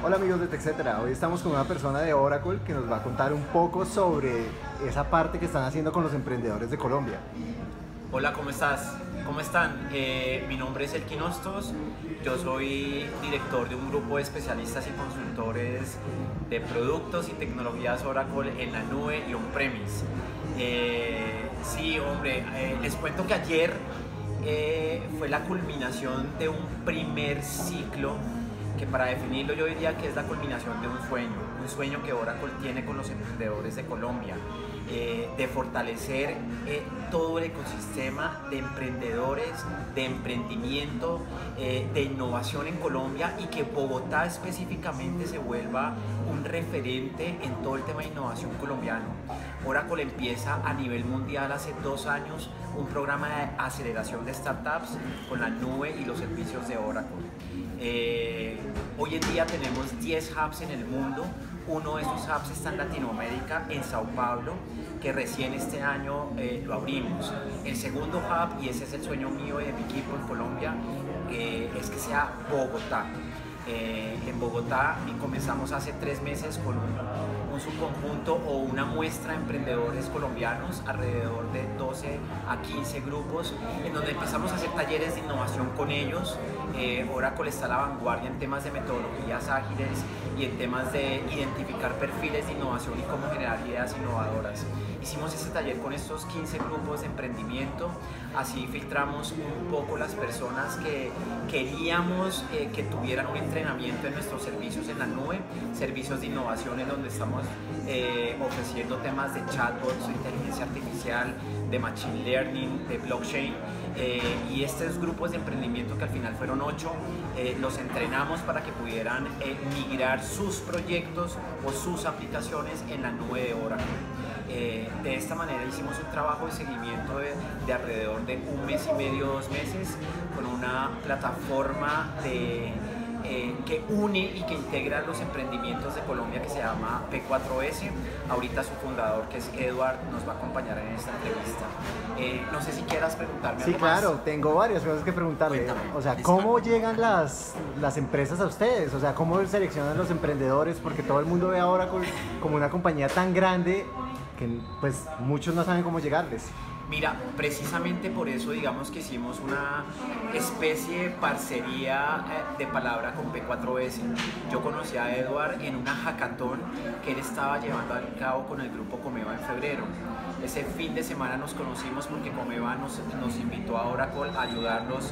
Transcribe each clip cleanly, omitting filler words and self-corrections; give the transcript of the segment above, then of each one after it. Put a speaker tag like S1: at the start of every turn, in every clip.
S1: Hola amigos de TechCetera, hoy estamos con una persona de Oracle que nos va a contar un poco sobre esa parte que están haciendo con los emprendedores de Colombia.
S2: Hola, ¿cómo estás? ¿Cómo están? Mi nombre es Elkin Hostos, yo soy director de un grupo de especialistas y consultores de productos y tecnologías Oracle en la nube y on-premise. Sí, hombre, les cuento que ayer fue la culminación de un primer ciclo que, para definirlo, yo diría que es la culminación de un sueño que Oracle tiene con los emprendedores de Colombia, de fortalecer todo el ecosistema de emprendedores, de emprendimiento, de innovación en Colombia, y que Bogotá específicamente se vuelva un referente en todo el tema de innovación colombiano. Oracle empieza a nivel mundial hace 2 años un programa de aceleración de startups con la nube y los servicios de Oracle. Hoy en día tenemos 10 hubs en el mundo. Uno de esos hubs está en Latinoamérica, en Sao Paulo, que recién este año lo abrimos. El segundo hub, y ese es el sueño mío y de mi equipo en Colombia, es que sea Bogotá. En Bogotá comenzamos hace 3 meses con un subconjunto o una muestra de emprendedores colombianos, alrededor de 12 a 15 grupos, en donde empezamos a hacer talleres de innovación con ellos. Oracle está a la vanguardia en temas de metodologías ágiles y en temas de identificar perfiles de innovación y cómo generar ideas innovadoras. Hicimos ese taller con estos 15 grupos de emprendimiento, así filtramos un poco las personas que queríamos que tuvieran un entrenamiento en nuestros servicios en la nube, servicios de innovación en donde estamos ofreciendo temas de chatbots, de inteligencia artificial, de machine learning, de blockchain. Y estos grupos de emprendimiento, que al final fueron 8, los entrenamos para que pudieran migrar sus proyectos o sus aplicaciones en la nube de Oracle. De esta manera hicimos un trabajo de seguimiento de alrededor de 1 mes y medio, 2 meses, con una plataforma que une y que integra los emprendimientos de Colombia, que se llama P4S. Ahorita su fundador, que es Edward, nos va a acompañar en esta entrevista. No sé si quieras preguntarme algo
S1: Sí, claro,
S2: más.
S1: tengo varias cosas que preguntarle.
S2: Cuéntame.
S1: O sea, ¿cómo llegan las empresas a ustedes? O sea, ¿cómo seleccionan los emprendedores? Porque todo el mundo ve a Oracle como una compañía tan grande que pues muchos no saben cómo llegarles.
S2: Mira, precisamente por eso digamos que hicimos una especie de parcería de palabra con P4S. Yo conocí a Edward en una hackathon que él estaba llevando a cabo con el grupo Comeva en febrero. Ese fin de semana nos conocimos porque Comeva nos invitó a Oracle a ayudarlos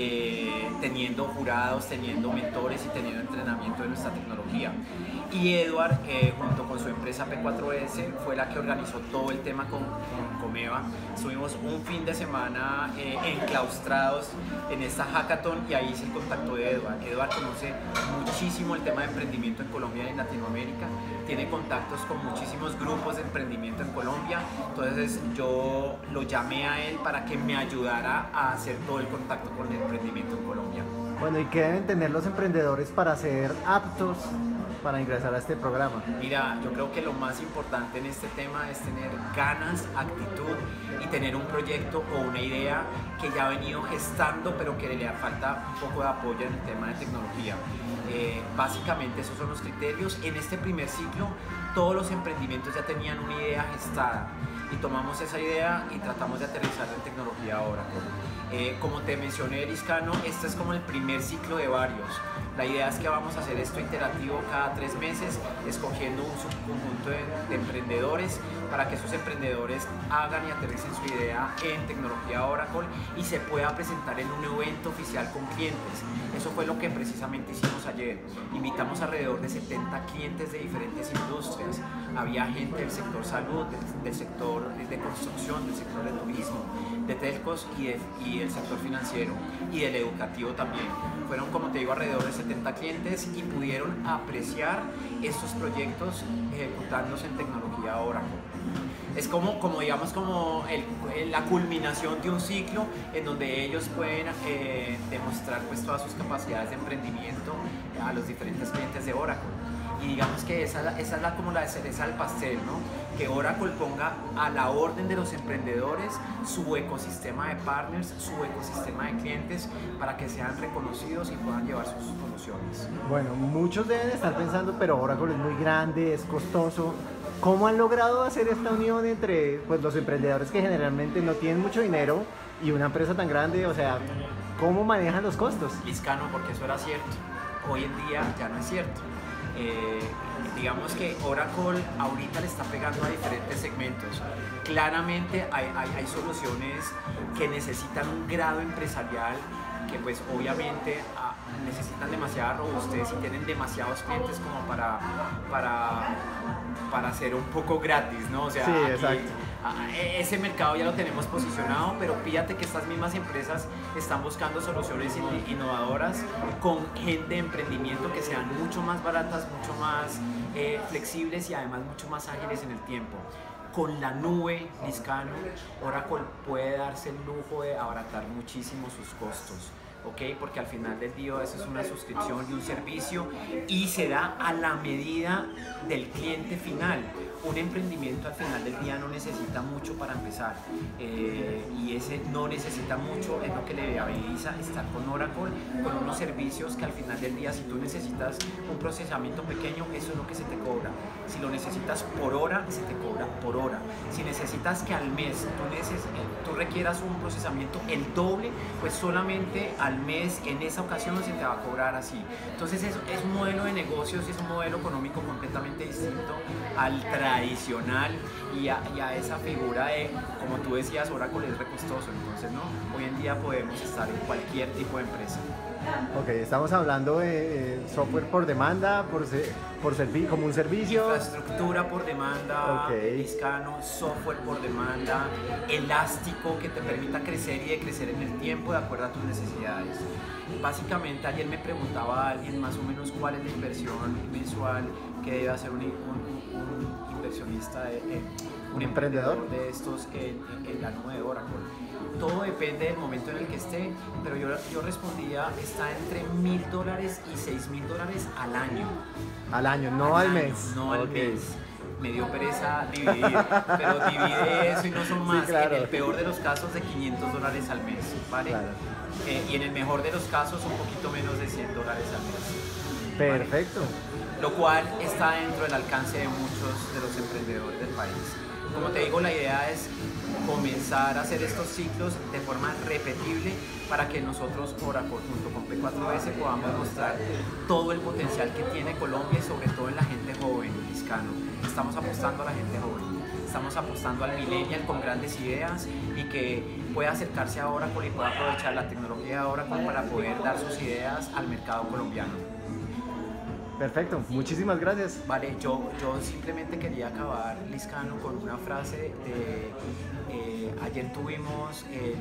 S2: teniendo jurados, teniendo mentores y teniendo entrenamiento de nuestra tecnología. Y Edward, junto con su empresa P4S, fue la que organizó todo el tema con Comeva. Estuvimos un fin de semana enclaustrados en esta hackathon, y ahí hice el contacto de Edward. Edward conoce muchísimo el tema de emprendimiento en Colombia y en Latinoamérica, tiene contactos con muchísimos grupos de emprendimiento en Colombia. Entonces yo lo llamé a él para que me ayudara a hacer todo el contacto con el emprendimiento en Colombia.
S1: Bueno, ¿y qué deben tener los emprendedores para ser aptos para ingresar a este programa?
S2: Mira, yo creo que lo más importante en este tema es tener ganas, actitud y tener un proyecto o una idea que ya ha venido gestando, pero que le falta un poco de apoyo en el tema de tecnología. Básicamente esos son los criterios. En este primer ciclo todos los emprendimientos ya tenían una idea gestada, y tomamos esa idea y tratamos de aterrizarla en tecnología Oracle. Como te mencioné, Eriscano, este es como el primer ciclo de varios. La idea es que vamos a hacer esto iterativo cada 3 meses, escogiendo un subconjunto de emprendedores para que esos emprendedores hagan y aterricen su idea en tecnología Oracle y se pueda presentar en un evento oficial con clientes. Eso fue lo que precisamente hicimos ayer. Invitamos alrededor de 70 clientes de diferentes industrias. Había gente del sector salud, del sector de construcción, del sector de turismo, de telcos y del sector financiero y del educativo también. Fueron, como te digo, alrededor de 70 clientes y pudieron apreciar estos proyectos ejecutándose en tecnología Oracle. Es como digamos, como la culminación de un ciclo en donde ellos pueden demostrar pues todas sus capacidades de emprendimiento a los diferentes clientes de Oracle. Y digamos que esa es como la cereza del pastel, ¿no? Que Oracle ponga a la orden de los emprendedores su ecosistema de partners, su ecosistema de clientes, para que sean reconocidos y puedan llevar sus soluciones.
S1: Bueno, muchos deben estar pensando, pero Oracle es muy grande, es costoso. ¿Cómo han logrado hacer esta unión entre pues, los emprendedores que generalmente no tienen mucho dinero y una empresa tan grande? O sea, ¿cómo manejan los costos?
S2: Liscano, porque eso era cierto. Hoy en día ya no es cierto. Digamos que Oracle ahorita le está pegando a diferentes segmentos. Claramente hay soluciones que necesitan un grado empresarial que pues obviamente necesitan demasiada robustez y tienen demasiados clientes como para ser un poco gratis, ¿no? O sea,
S1: sí,
S2: aquí,
S1: exacto.
S2: Ese mercado ya lo tenemos posicionado, pero fíjate que estas mismas empresas están buscando soluciones innovadoras con gente de emprendimiento que sean mucho más baratas, mucho más flexibles y además mucho más ágiles en el tiempo. Con la nube, Liscano, Oracle puede darse el lujo de abaratar muchísimo sus costos. ¿Ok? Porque al final del día eso es una suscripción y un servicio y se da a la medida del cliente final. Un emprendimiento al final del día no necesita mucho para empezar y ese no necesita mucho es lo que le habilita estar con Oracle, con unos servicios que al final del día si tú necesitas un procesamiento pequeño, eso es lo que se te cobra. Si lo necesitas por hora, se te cobra por hora. Si necesitas que al mes tú requieras un procesamiento el doble, pues solamente al mes en esa ocasión se te va a cobrar así. Entonces es un modelo de negocios, es un modelo económico completamente distinto al tradicional y a esa figura de, como tú decías, Oracle es recostoso. Entonces, ¿no? Hoy en día podemos estar en cualquier tipo de empresa.
S1: Ok, estamos hablando de software por demanda, como un servicio.
S2: Infraestructura por demanda,
S1: Okay.
S2: Liscano, software por demanda, elástico que te permita crecer y decrecer en el tiempo de acuerdo a tus necesidades. Básicamente, ayer me preguntaba a alguien más o menos cuál es la inversión mensual que debe hacer un inversionista, un emprendedor de estos en la nube de Oracle. Todo depende del momento en el que esté, pero yo respondía, está entre $1,000 y $6,000 al año.
S1: Al año, no al mes.
S2: No al
S1: Okay.
S2: mes. Me dio pereza dividir, pero divide eso y no son más.
S1: Sí, claro.
S2: En el peor de los casos de $500 al mes, ¿vale?
S1: Claro.
S2: Y en el mejor de los casos un poquito menos de $100 al mes.
S1: Perfecto.
S2: ¿Vale? Lo cual está dentro del alcance de muchos de los emprendedores del país. Como te digo, la idea es comenzar a hacer estos ciclos de forma repetible para que nosotros, Oracle, junto con P4S, podamos mostrar todo el potencial que tiene Colombia y sobre todo en la gente joven, Liscano. Estamos apostando a la gente joven, estamos apostando al millennial con grandes ideas y que pueda acercarse a Oracle y pueda aprovechar la tecnología de Oracle para poder dar sus ideas al mercado colombiano.
S1: Perfecto, muchísimas gracias.
S2: Vale, yo simplemente quería acabar, Liscano, con una frase de ayer tuvimos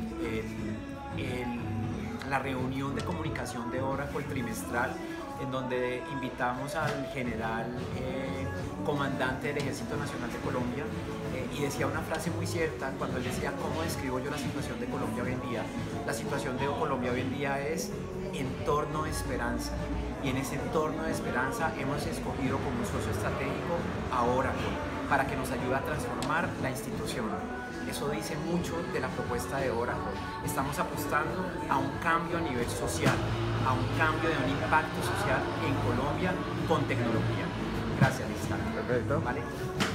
S2: la reunión de comunicación de Oracle trimestral en donde invitamos al general comandante del Ejército Nacional de Colombia y decía una frase muy cierta cuando él decía ¿cómo describo yo la situación de Colombia hoy en día? La situación de Colombia hoy en día es entorno de esperanza. Y en ese entorno de esperanza hemos escogido como un socio estratégico a Oracle para que nos ayude a transformar la institución. Eso dice mucho de la propuesta de Oracle. Estamos apostando a un cambio a nivel social, a un cambio de un impacto social en Colombia con tecnología. Gracias, Liscano.
S1: Perfecto.
S2: ¿Vale?